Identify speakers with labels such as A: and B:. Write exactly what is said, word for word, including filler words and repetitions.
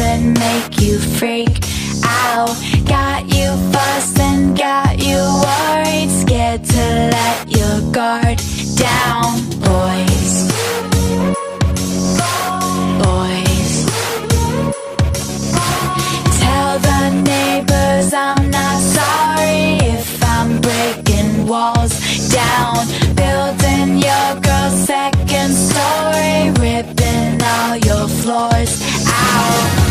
A: and make you freak out. Got you fussed and got you worried, scared to let your guard down. Boys, boys, tell the neighbors I'm not sorry if I'm breaking walls down, building your girl's second story, ripping all your floors out.